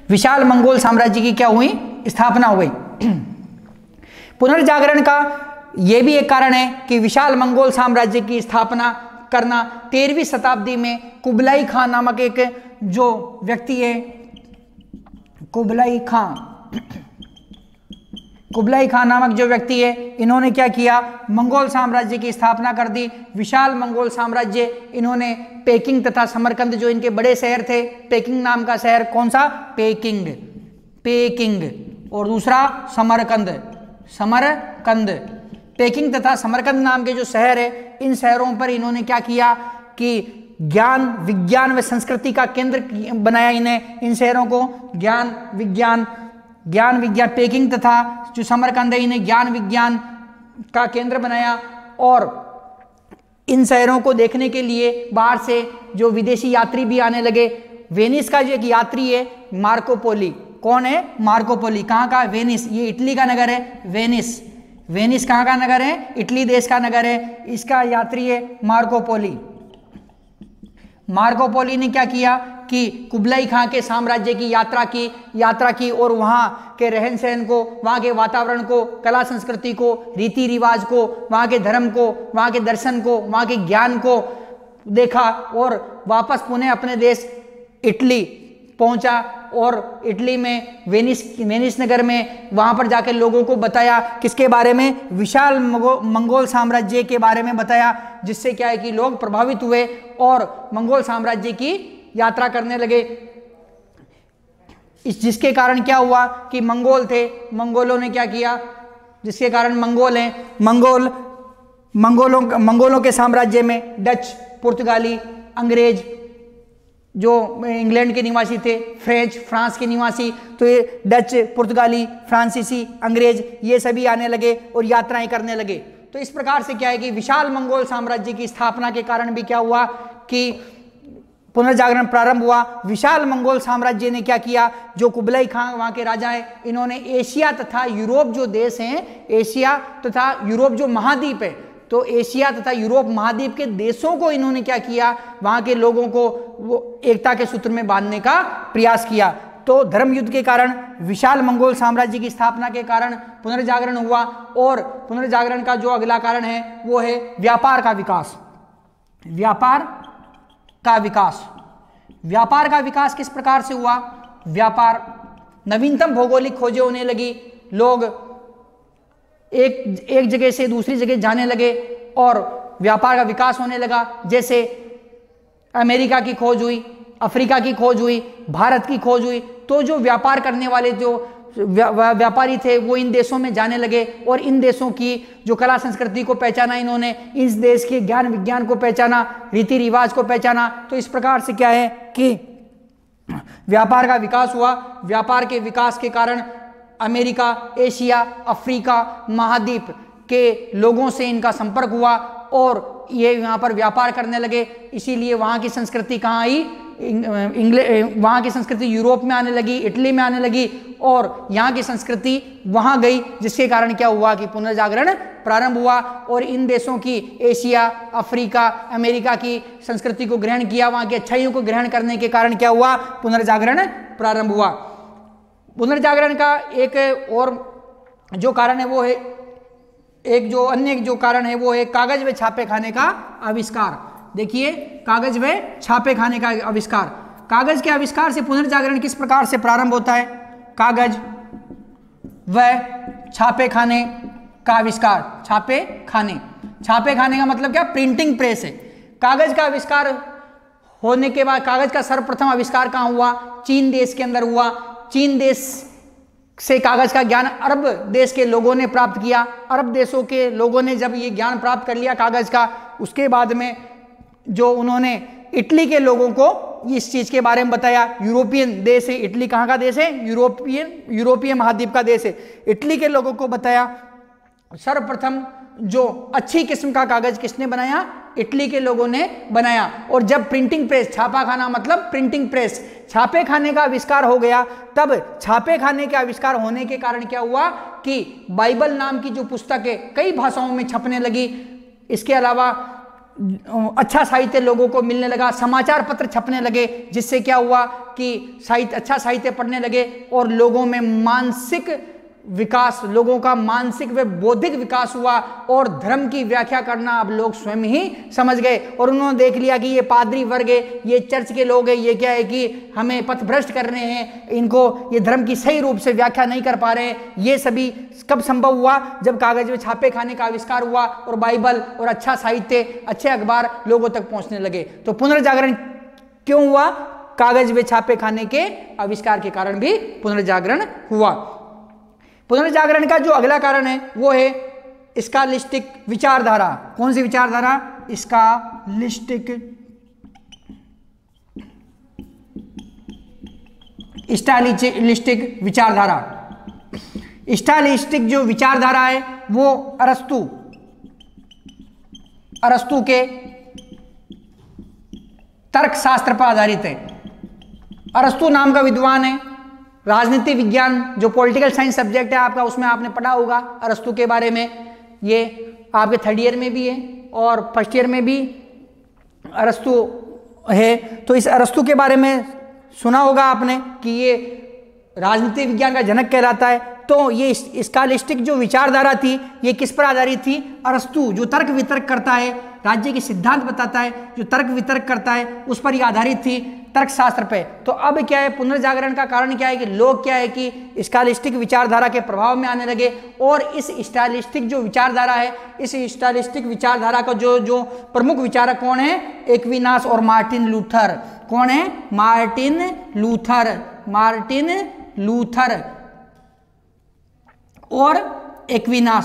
विशाल Mongol साम्राज्य की क्या हुई, स्थापना हुई। पुनर्जागरण का यह भी एक कारण है कि विशाल मंगोल साम्राज्य की स्थापना करना 13वीं शताब्दी में कुबलाई खान नामक एक जो व्यक्ति है, कुबलाई खान नामक जो व्यक्ति है, इन्होंने क्या किया, मंगोल साम्राज्य की स्थापना कर दी। विशाल मंगोल साम्राज्य इन्होंने पेकिंग तथा समरकंद, जो इनके बड़े शहर थे, पेकिंग नाम का शहर, कौन सा, पेकिंग और दूसरा समरकंद, पेकिंग तथा समरकंद नाम के जो शहर है, इन शहरों पर इन्होंने क्या किया कि ज्ञान विज्ञान व संस्कृति का केंद्र बनाया इन्हें। इन शहरों को ज्ञान विज्ञान पेकिंग तथा जो समरकंद है, इन्हें ज्ञान विज्ञान का केंद्र बनाया। और इन शहरों को देखने के लिए बाहर से जो विदेशी यात्री भी आने लगे। वेनिस का जो एक यात्री है मार्को पोली, कौन है, मार्को पोली, कहाँ का, वेनिस, ये इटली का नगर है, वेनिस कहाँ का नगर है, इटली देश का नगर है। इसका यात्री है मार्को पोली ने क्या किया कि कुबलाई खां के साम्राज्य की यात्रा की और वहाँ के रहन सहन को, वहाँ के वातावरण को, कला संस्कृति को, रीति रिवाज को, वहाँ के धर्म को, वहाँ के दर्शन को, वहाँ के ज्ञान को देखा और वापस पुनः अपने देश इटली पहुंचा। और इटली में वेनिस नगर में वहाँ पर जाकर लोगों को बताया किसके बारे में, विशाल मंगोल साम्राज्य के बारे में बताया, जिससे क्या है कि लोग प्रभावित हुए और मंगोल साम्राज्य की यात्रा करने लगे। जिसके कारण क्या हुआ कि मंगोलों ने क्या किया, जिसके कारण मंगोलों के साम्राज्य में डच, पुर्तगाली, अंग्रेज, जो इंग्लैंड के निवासी थे, फ्रांस के निवासी, तो ये डच, पुर्तगाली, फ्रांसीसी, अंग्रेज, ये सभी आने लगे और यात्राएं करने लगे। तो इस प्रकार से क्या है कि विशाल मंगोल साम्राज्य की स्थापना के कारण भी क्या हुआ कि पुनर्जागरण प्रारंभ हुआ। विशाल मंगोल साम्राज्य ने क्या किया, जो कुबलाई खान वहाँ के राजा हैं, इन्होंने एशिया तथा यूरोप जो देश हैं, एशिया तथा यूरोप जो महाद्वीप है, तो एशिया तथा यूरोप महाद्वीप के देशों को इन्होंने क्या किया, वहाँ के लोगों को वो एकता के सूत्र में बांधने का प्रयास किया। तो धर्म युद्ध के कारण, विशाल मंगोल साम्राज्य की स्थापना के कारण पुनर्जागरण हुआ। और पुनर्जागरण का जो अगला कारण है वो है व्यापार का विकास किस प्रकार से हुआ, नवीनतम भौगोलिक खोजें होने लगी, लोग एक जगह से दूसरी जगह जाने लगे और व्यापार का विकास होने लगा। जैसे अमेरिका की खोज हुई, अफ्रीका की खोज हुई, भारत की खोज हुई, तो जो व्यापार करने वाले जो व्यापारी थे वो इन देशों में जाने लगे और इन देशों की जो कला संस्कृति को पहचाना इन्होंने, इस देश के ज्ञान विज्ञान को पहचाना, रीति रिवाज को पहचाना। तो इस प्रकार से क्या है कि व्यापार का विकास हुआ। व्यापार के विकास के कारण अमेरिका, एशिया, अफ्रीका महाद्वीप के लोगों से इनका संपर्क हुआ और ये यहाँ पर व्यापार करने लगे। इसीलिए वहाँ की संस्कृति कहाँ आई, वहाँ की संस्कृति यूरोप में आने लगी, इटली में आने लगी और यहाँ की संस्कृति वहाँ गई, जिसके कारण क्या हुआ कि पुनर्जागरण प्रारंभ हुआ और इन देशों की, एशिया, अफ्रीका, अमेरिका की संस्कृति को ग्रहण किया, वहाँ की अच्छाइयों को ग्रहण करने के कारण क्या हुआ, पुनर्जागरण प्रारंभ हुआ। पुनर्जागरण का एक और जो कारण है वो है, एक जो अन्य जो कारण है वो है कागज व छापे खाने का आविष्कार। देखिए, कागज व छापे खाने का आविष्कार। कागज के आविष्कार से पुनर्जागरण किस प्रकार से प्रारंभ होता है, कागज व छापे खाने का आविष्कार। छापे खाने का मतलब क्या, प्रिंटिंग प्रेस है। कागज का आविष्कार होने के बाद, कागज का सर्वप्रथम आविष्कार कहाँ हुआ, चीन देश के अंदर हुआ। चीन देश से कागज का ज्ञान अरब देश के लोगों ने प्राप्त किया। अरब देशों के लोगों ने जब ये ज्ञान प्राप्त कर लिया कागज का, उसके बाद में जो उन्होंने इटली के लोगों को इस चीज के बारे में बताया। यूरोपियन देश है इटली, कहाँ का देश है, यूरोपीय महाद्वीप का देश है। इटली के लोगों को बताया। सर्वप्रथम जो अच्छी किस्म का कागज किसने बनाया, इटली के लोगों ने बनाया। और जब प्रिंटिंग प्रेस, छापा खाना मतलब प्रिंटिंग प्रेस, छापे खाने का आविष्कार हो गया, तब छापे खाने के आविष्कार होने के कारण क्या हुआ कि बाइबल नाम की जो पुस्तक है कई भाषाओं में छपने लगी। इसके अलावा अच्छा साहित्य लोगों को मिलने लगा, समाचार पत्र छपने लगे, जिससे क्या हुआ कि साहित्य, अच्छा साहित्य पढ़ने लगे और लोगों में मानसिक विकास, लोगों का मानसिक व बौद्धिक विकास हुआ और धर्म की व्याख्या करना अब लोग स्वयं ही समझ गए। और उन्होंने देख लिया कि ये पादरी वर्ग है, ये चर्च के लोग हैं, ये क्या है कि हमें पथभ्रष्ट कर रहे हैं, इनको ये धर्म की सही रूप से व्याख्या नहीं कर पा रहे हैं। ये सभी कब संभव हुआ? जब कागज में छापे खाने का आविष्कार हुआ और बाइबल और अच्छा साहित्य, अच्छे अखबार लोगों तक पहुंचने लगे। तो पुनर्जागरण क्यों हुआ? कागज में छापे खाने के आविष्कार के कारण भी पुनर्जागरण हुआ। पुनर्जागरण का जो अगला कारण है वो है स्कॉलास्टिक विचारधारा। कौन सी विचारधारा? स्कॉलास्टिक विचारधारा। स्कॉलास्टिक जो विचारधारा है वो अरस्तु के तर्कशास्त्र पर आधारित है। अरस्तु नाम का विद्वान है, राजनीति विज्ञान जो पॉलिटिकल साइंस सब्जेक्ट है आपका, उसमें आपने पढ़ा होगा अरस्तु के बारे में। ये आपके थर्ड ईयर में भी है और फर्स्ट ईयर में भी अरस्तु है। तो इस अरस्तु के बारे में सुना होगा आपने कि ये राजनीति विज्ञान का जनक कहलाता है। तो ये स्कॉलास्टिक जो विचारधारा थी ये किस पर आधारित थी? अरस्तु जो तर्क वितर्क करता है, राज्य के सिद्धांत बताता है, जो तर्क वितर्क करता है, उस पर ये आधारित थी, तर्कशास्त्र पे। तो अब क्या है, पुनर्जागरण का कारण क्या है कि लोग क्या है कि स्कॉलास्टिक विचारधारा के प्रभाव में आने लगे। और इस स्कॉलास्टिक जो विचारधारा है, इस स्कॉलास्टिक विचारधारा का जो प्रमुख विचारक कौन है? एक्विनास और मार्टिन लूथर। कौन है? मार्टिन लूथर और एक्विनास।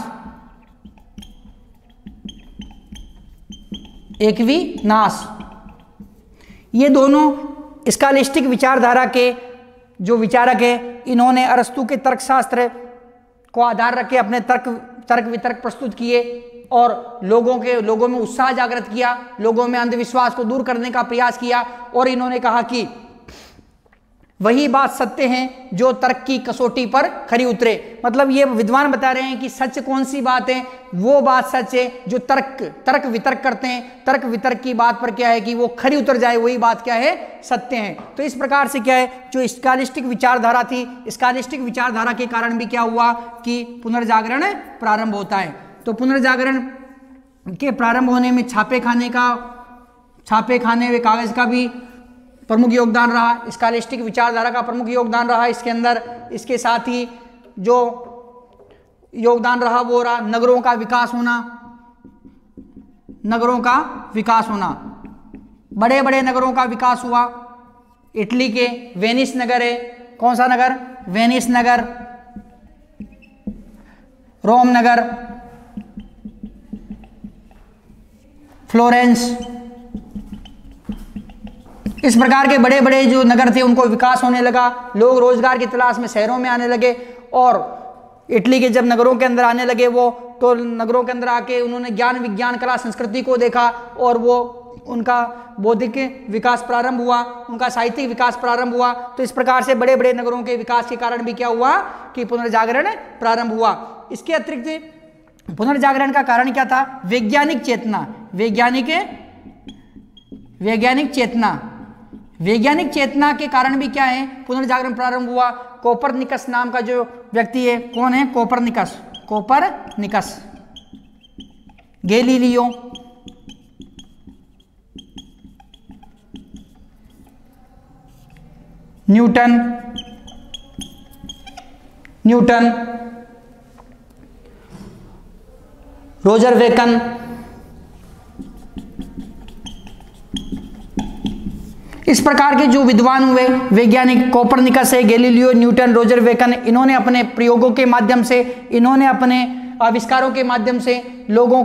ये दोनों स्कॉलास्टिक विचारधारा के जो विचारक है, इन्होंने अरस्तु के तर्कशास्त्र को आधार रख के अपने तर्क वितर्क प्रस्तुत किए और लोगों में उत्साह जागृत किया, लोगों में अंधविश्वास को दूर करने का प्रयास किया। और इन्होंने कहा कि वही बात सत्य है जो तर्क की कसौटी पर खरी उतरे। मतलब ये विद्वान बता रहे हैं कि सच कौन सी बात है? वो बात सच है जो तर्क वितर्क करते हैं। तर्क वितर्क की बात पर क्या है कि वो खरी उतर जाए, वही बात क्या है? सत्य है। तो इस प्रकार से क्या है, जो स्कॉलास्टिक विचारधारा थी, स्कॉलास्टिक विचारधारा के कारण भी क्या हुआ कि पुनर्जागरण प्रारंभ होता है। तो पुनर्जागरण के प्रारंभ होने में छापे खाने व कागज का भी प्रमुख योगदान रहा, स्कॉलास्टिक विचारधारा का प्रमुख योगदान रहा इसके अंदर। इसके साथ ही जो योगदान रहा वो रहा नगरों का विकास होना। बड़े बड़े नगरों का विकास हुआ। इटली के वेनिस नगर है, कौन सा नगर? वेनिस नगर, रोम नगर, फ्लोरेंस, इस प्रकार के बड़े बड़े जो नगर थे उनको विकास होने लगा। लोग रोजगार की तलाश में शहरों में आने लगे और इटली के जब नगरों के अंदर आने लगे वो, तो नगरों के अंदर आके उन्होंने ज्ञान विज्ञान कला संस्कृति को देखा और वो उनका बौद्धिक विकास प्रारंभ हुआ, उनका साहित्यिक विकास प्रारंभ हुआ। तो इस प्रकार से बड़े बड़े नगरों के विकास के कारण भी क्या हुआ कि पुनर्जागरण प्रारंभ हुआ। इसके अतिरिक्त पुनर्जागरण का कारण क्या था? वैज्ञानिक चेतना के कारण भी क्या है पुनर्जागरण प्रारंभ हुआ। कोपरनिकस नाम का जो व्यक्ति है, कौन है? Copernicus, Galileo, Newton, Roger Bacon, इस प्रकार के जो विद्वान हुए वैज्ञानिक, कोपरनिकस है, गैलीलियो, न्यूटन, रोजर बेकन, इन्होंने अपने प्रयोगों के माध्यम से, इन्होंने अपने आविष्कारों के माध्यम से लोगों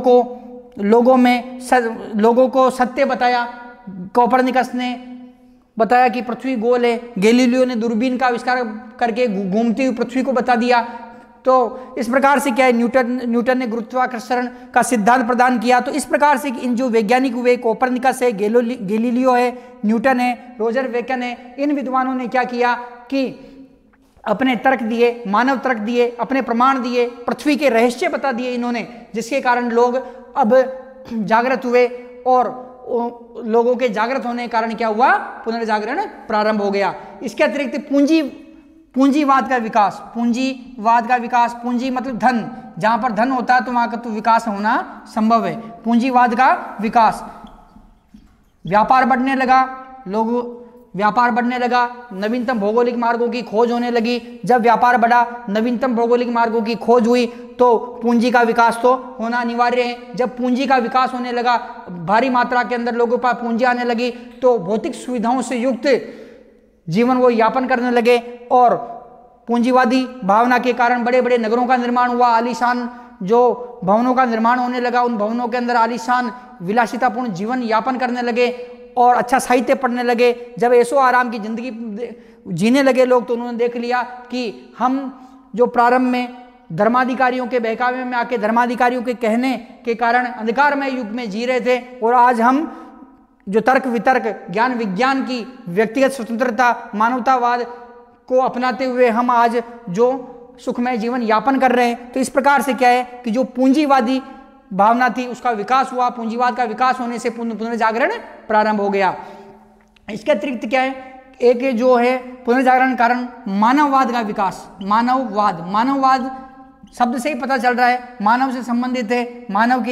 को सत्य बताया। कोपरनिकस ने बताया कि पृथ्वी गोल है, गैलीलियो ने दूरबीन का आविष्कार करके घूमती हुई पृथ्वी को बता दिया। तो इस प्रकार से क्या है, न्यूटन ने गुरुत्वाकर्षण का सिद्धांत प्रदान किया। तो इस प्रकार से इन जो वैज्ञानिक हुए, कोपरनिकस है, गैलीलियो है, न्यूटन है, रोजर बेकन है, इन विद्वानों ने क्या किया कि अपने तर्क दिए, मानव तर्क दिए, अपने प्रमाण दिए, पृथ्वी के रहस्य बता दिए इन्होंने, जिसके कारण लोग अब जागृत हुए और लोगों के जागृत होने के कारण क्या हुआ, पुनर्जागरण प्रारंभ हो गया। इसके अतिरिक्त पूंजीवाद का विकास, पूंजीवाद का विकास, पूंजी मतलब धन, जहां पर धन होता है तो वहां का तो विकास होना संभव है। पूंजीवाद का विकास, व्यापार बढ़ने लगा, लोग व्यापार बढ़ने लगा, नवीनतम भौगोलिक मार्गों की खोज होने लगी। जब व्यापार बढ़ा, नवीनतम भौगोलिक मार्गों की खोज हुई तो पूंजी का विकास तो होना अनिवार्य है। जब पूंजी का विकास होने लगा, भारी मात्रा के अंदर लोगों के पास पूंजी आने लगी तो भौतिक सुविधाओं से युक्त जीवन वो यापन करने लगे और पूंजीवादी भावना के कारण बड़े बड़े नगरों का निर्माण हुआ, आलीशान जो भवनों का निर्माण होने लगा, उन भवनों के अंदर आलीशान विलासितापूर्ण जीवन यापन करने लगे और अच्छा साहित्य पढ़ने लगे। जब ऐशो आराम की जिंदगी जीने लगे लोग तो उन्होंने देख लिया कि हम जो प्रारंभ में धर्माधिकारियों के बहकावे में आके, धर्माधिकारियों के कहने के कारण अंधकारमय युग में जी रहे थे और आज हम जो तर्क वितर्क, ज्ञान विज्ञान की व्यक्तिगत स्वतंत्रता, मानवतावाद को अपनाते हुए हम आज जो सुखमय जीवन यापन कर रहे हैं। तो इस प्रकार से क्या है कि जो पूंजीवादी भावना थी उसका विकास हुआ, पूंजीवाद का विकास होने से पुनर्जागरण प्रारंभ हो गया। इसके अतिरिक्त क्या है, एक जो है पुनर्जागरण कारण मानववाद का विकास। मानववाद शब्द से ही पता चल रहा है मानव से संबंधित है,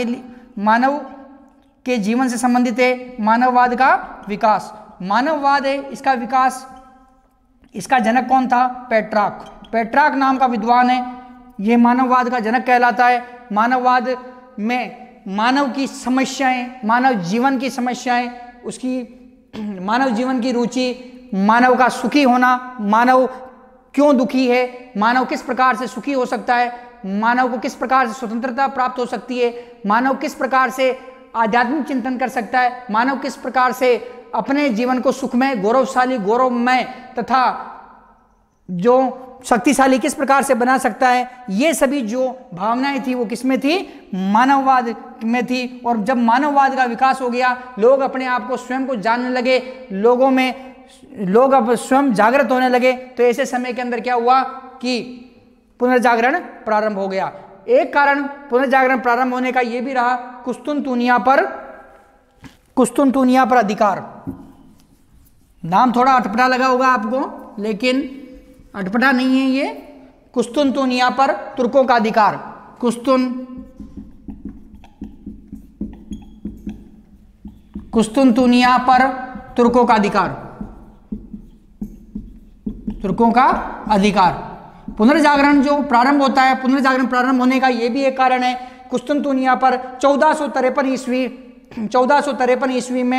मानव के जीवन से संबंधित है। मानववाद का विकास, मानववाद है, इसका विकास, इसका जनक कौन था, पेट्रार्क नाम का विद्वान है, ये मानववाद का जनक कहलाता है। मानववाद में मानव की समस्याएं, मानव जीवन की समस्याएं, उसकी मानव जीवन की रुचि, मानव का सुखी होना, मानव क्यों दुखी है, मानव किस प्रकार से सुखी हो सकता है, मानव को किस प्रकार से स्वतंत्रता प्राप्त हो सकती है, मानव किस प्रकार से आध्यात्मिक चिंतन कर सकता है, मानव किस प्रकार से अपने जीवन को सुखमय, गौरवशाली, गौरवमय तथा जो शक्तिशाली किस प्रकार से बना सकता है। ये सभी जो भावनाएं थी वो किसमें थी, मानववाद में थी। और जब मानववाद का विकास हो गया, लोग अपने आप को स्वयं को जानने लगे, लोग अब स्वयं जागृत होने लगे, तो ऐसे समय के अंदर क्या हुआ कि पुनर्जागरण प्रारंभ हो गया। एक कारण पुनर्जागरण प्रारंभ होने का यह भी रहा कुस्तुनतुनिया पर अधिकार। नाम थोड़ा अटपटा लगा होगा आपको, लेकिन अटपटा नहीं है ये। कुस्तुनतुनिया पर तुर्कों का अधिकार, कुस्तुनतुनिया पर तुर्कों का अधिकार। पुनर्जागरण जो प्रारंभ होता है, पुनर्जागरण प्रारंभ होने का यह भी एक कारण है। कुस्तुनतुनिया पर 1453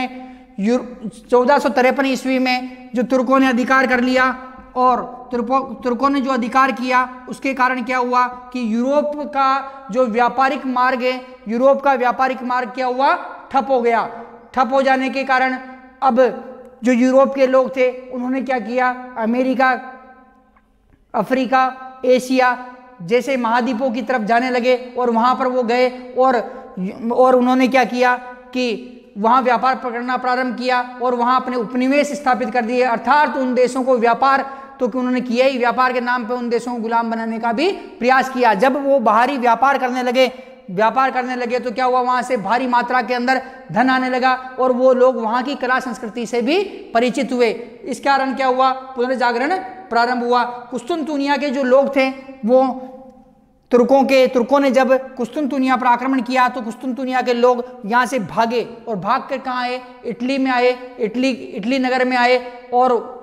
ईस्वी में जो तुर्कों ने अधिकार कर लिया और तुर्कों ने जो अधिकार किया उसके कारण क्या हुआ कि यूरोप का जो व्यापारिक मार्ग है, यूरोप का व्यापारिक मार्ग क्या हुआ, ठप हो गया। ठप हो जाने के कारण अब जो यूरोप के लोग थे उन्होंने क्या किया, अमेरिका, अफ्रीका, एशिया जैसे महाद्वीपों की तरफ जाने लगे और वहां पर वो गए और उन्होंने क्या किया कि वहां व्यापार करना प्रारंभ किया और वहां अपने उपनिवेश स्थापित कर दिए। अर्थात उन देशों को व्यापार तो कि उन्होंने किया ही, व्यापार के नाम पे उन देशों को गुलाम बनाने का भी प्रयास किया। जब वो बाहरी व्यापार करने लगे तो क्या हुआ, वहां से भारी मात्रा के अंदर धन आने लगा और वो लोग वहां की कला संस्कृति से भी परिचित हुए। इस कारण क्या हुआ, पुनर्जागरण प्रारंभ हुआ। कुस्तुनतुनिया के जो लोग थे वो तुर्कों ने जब कुस्तुनतुनिया पर आक्रमण किया तो कुस्तुनतुनिया के लोग यहाँ से भागे और भाग कर कहाँ आए, इटली में आए, इटली नगर में आए और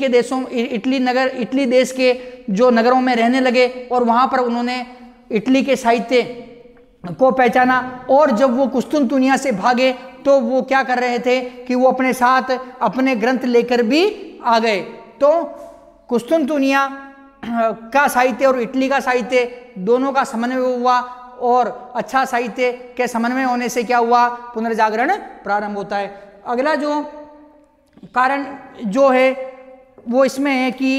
इटली देश के जो नगरों में रहने लगे और वहाँ पर उन्होंने इटली के साहित्य को पहचाना। और जब वो कुस्तुनतुनिया से भागे तो वो क्या कर रहे थे कि वो अपने साथ अपने ग्रंथ लेकर भी आ गए। तो कुस्तुनतुनिया का साहित्य और इटली का साहित्य दोनों का समन्वय हुआ और अच्छा साहित्य के समन्वय होने से क्या हुआ, पुनर्जागरण प्रारंभ होता है। अगला जो कारण जो है वो इसमें है कि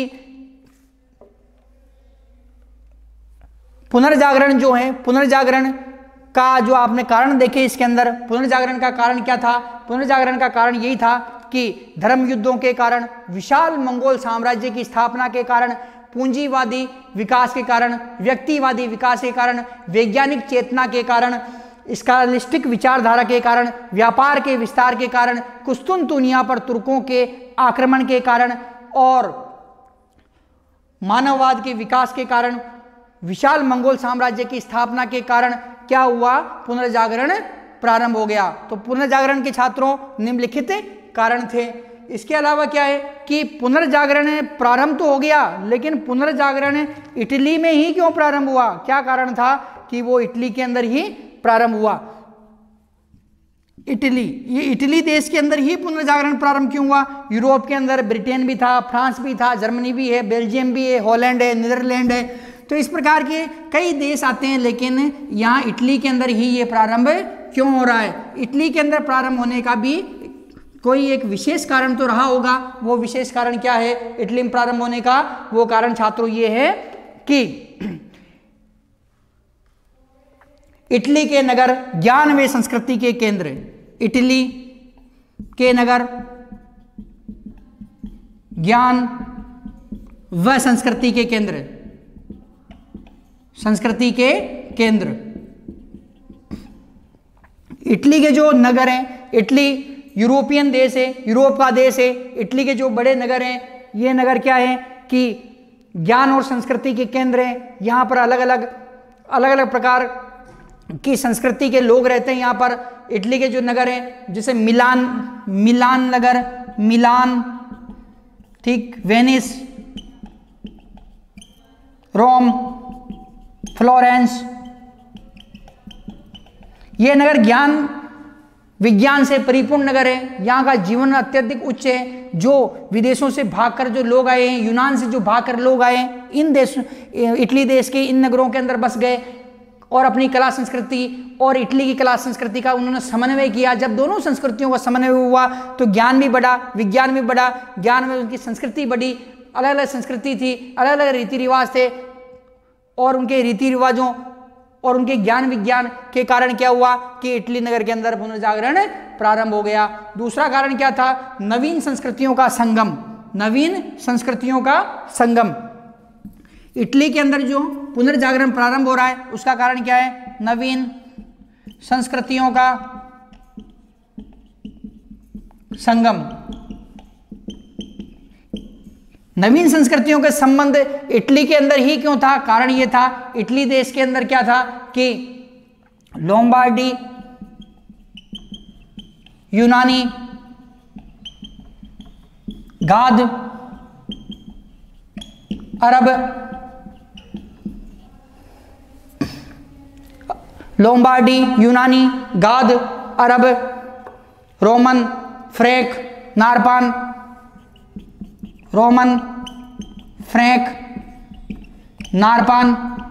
पुनर्जागरण का जो आपने कारण देखे इसके अंदर, पुनर्जागरण का कारण क्या था, पुनर्जागरण का कारण यही था कि धर्म युद्धों के कारण, विशाल मंगोल साम्राज्य की स्थापना के कारण, पूंजीवादी विकास के कारण, व्यक्तिवादी विकास के कारण, वैज्ञानिक चेतना के कारण स्कालिस्टिक विचारधारा के कारण, व्यापार के विस्तार के कारण, कुस्तुनतुनिया पर तुर्कों के आक्रमण के कारण और मानववाद के विकास के कारण, विशाल मंगोल साम्राज्य की स्थापना के कारण क्या हुआ? पुनर्जागरण प्रारंभ हो गया। तो पुनर्जागरण के छात्रों निम्नलिखित कारण थे। इसके अलावा क्या है कि पुनर्जागरण प्रारंभ तो हो गया, लेकिन पुनर्जागरण इटली में ही क्यों प्रारंभ हुआ? क्या कारण था कि वो इटली के अंदर ही प्रारंभ हुआ? ये इटली देश के अंदर ही पुनर्जागरण प्रारंभ क्यों हुआ? यूरोप के अंदर ब्रिटेन भी था, फ्रांस भी था, जर्मनी भी है, बेल्जियम भी है, हॉलैंड है, नीदरलैंड है, तो इस प्रकार के कई देश आते हैं, लेकिन यहाँ इटली के अंदर ही ये प्रारंभ क्यों हो रहा है? इटली के अंदर प्रारंभ होने का भी कोई एक विशेष कारण तो रहा होगा। वो विशेष कारण क्या है इटली में प्रारंभ होने का? वो कारण छात्रों ये है कि इटली के नगर ज्ञान व संस्कृति के केंद्र, इटली के नगर ज्ञान व संस्कृति के केंद्र, संस्कृति के केंद्र। इटली के जो नगर हैं, इटली यूरोपियन देश है, यूरोप का देश है, इटली के जो बड़े नगर हैं, ये नगर क्या है कि ज्ञान और संस्कृति के केंद्र हैं। यहाँ पर अलग अलग प्रकार की संस्कृति के लोग रहते हैं। यहाँ पर इटली के जो नगर हैं, जैसे मिलान नगर, मिलान, ठीक, वेनिस, रोम, फ्लोरेंस, ये नगर ज्ञान विज्ञान से परिपूर्ण नगर है। यहाँ का जीवन अत्यधिक उच्च है। जो विदेशों से भागकर जो लोग आए हैं, यूनान से जो भागकर लोग आए हैं, इन देश, इटली देश के इन नगरों के अंदर बस गए और अपनी कला संस्कृति और इटली की कला संस्कृति का उन्होंने समन्वय किया। जब दोनों संस्कृतियों का समन्वय हुआ तो ज्ञान भी बढ़ा, विज्ञान भी बढ़ा, ज्ञान में उनकी संस्कृति बढ़ी, अलग अलग संस्कृति थी, अलग अलग रीति रिवाज थे, और उनके रीति रिवाजों और उनके ज्ञान विज्ञान के कारण क्या हुआ कि इटली नगर के अंदर पुनर्जागरण प्रारंभ हो गया। दूसरा कारण क्या था? नवीन संस्कृतियों का संगम, नवीन संस्कृतियों का संगम। इटली के अंदर जो पुनर्जागरण प्रारंभ हो रहा है उसका कारण क्या है? नवीन संस्कृतियों का संगम। नवीन संस्कृतियों के संबंध इटली के अंदर ही क्यों था? कारण ये था, इटली देश के अंदर क्या था कि लोम्बार्डी, यूनानी, गाद, अरब, लोम्बार्डी, यूनानी, गाद, अरब, रोमन, फ्रैंक, नारपान, रोमन, फ्रैंक, नारपान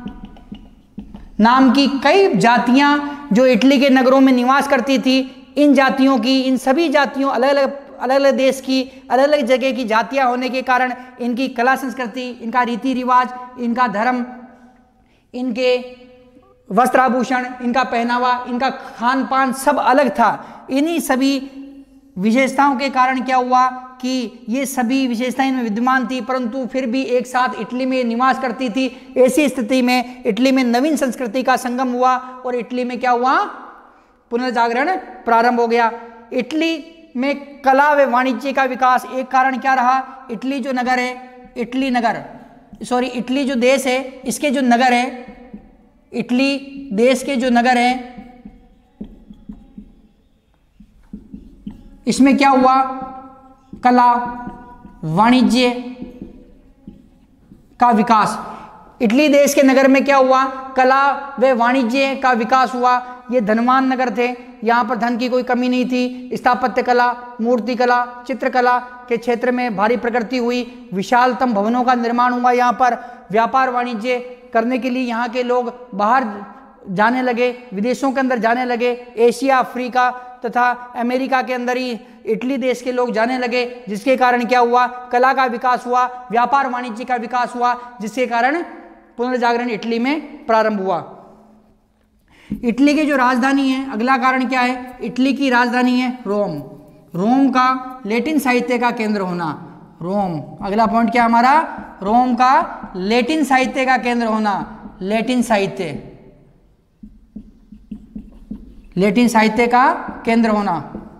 नाम की कई जातियां जो इटली के नगरों में निवास करती थी। इन जातियों की, इन सभी जातियों अलग अलग देश की, अलग अलग जगह की जातियां होने के कारण इनकी कला संस्कृति, इनका रीति रिवाज, इनका धर्म, इनके वस्त्राभूषण, इनका पहनावा, इनका खान पान सब अलग था। इन्हीं सभी विशेषताओं के कारण क्या हुआ कि ये सभी विशेषताएं इनमें विद्यमान थी, परंतु फिर भी एक साथ इटली में निवास करती थी। ऐसी स्थिति में इटली में नवीन संस्कृति का संगम हुआ और इटली में क्या हुआ? पुनर्जागरण प्रारंभ हो गया। इटली में कला व वाणिज्य का विकास एक कारण क्या रहा? इटली जो नगर है, इटली जो देश है, इसके जो नगर है, इटली देश के जो नगर है, इसमें क्या हुआ? कला वाणिज्य का विकास। इटली देश के नगर में क्या हुआ? कला व वाणिज्य का विकास हुआ। ये धनवान नगर थे, यहाँ पर धन की कोई कमी नहीं थी। स्थापत्य कला, मूर्ति कला, चित्रकला के क्षेत्र में भारी प्रगति हुई। विशालतम भवनों का निर्माण हुआ। यहाँ पर व्यापार वाणिज्य करने के लिए यहाँ के लोग बाहर जाने लगे, विदेशों के अंदर जाने लगे। एशिया, अफ्रीका तथा अमेरिका के अंदर ही इटली देश के लोग जाने लगे, जिसके कारण क्या हुआ? कला का विकास हुआ, व्यापार वाणिज्य का विकास हुआ, जिसके कारण पुनर्जागरण इटली में प्रारंभ हुआ। इटली की जो राजधानी है, अगला कारण क्या है? इटली की राजधानी है रोम। रोम का लैटिन साहित्य का केंद्र होना। रोम, अगला पॉइंट क्या हमारा? रोम का लैटिन साहित्य का केंद्र होना। लैटिन साहित्य, लैटिन साहित्य का केंद्र होना।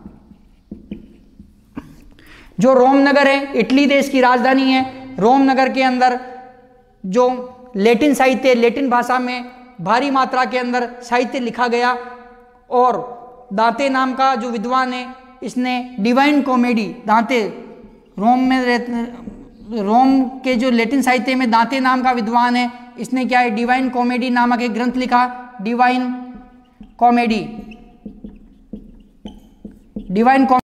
जो रोम नगर है, इटली देश की राजधानी है। रोम नगर के अंदर जो लैटिन साहित्य, लैटिन भाषा में भारी मात्रा के अंदर साहित्य लिखा गया, और दांते नाम का जो विद्वान है, इसने डिवाइन कॉमेडी, दांते रोम के जो लैटिन साहित्य में दांते नाम का विद्वान है, इसने क्या है, डिवाइन कॉमेडी नामक एक ग्रंथ लिखा। Divine comedy